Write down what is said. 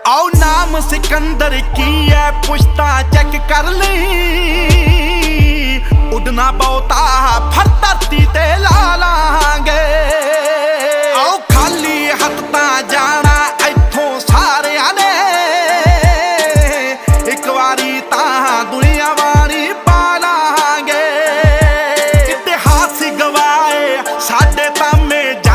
आओ नाम सिकंदर की है पुश्ता चेक कर ली। उड़ना बहुता फर धरती ते ला लांगे। आओ खाली हथ ता जा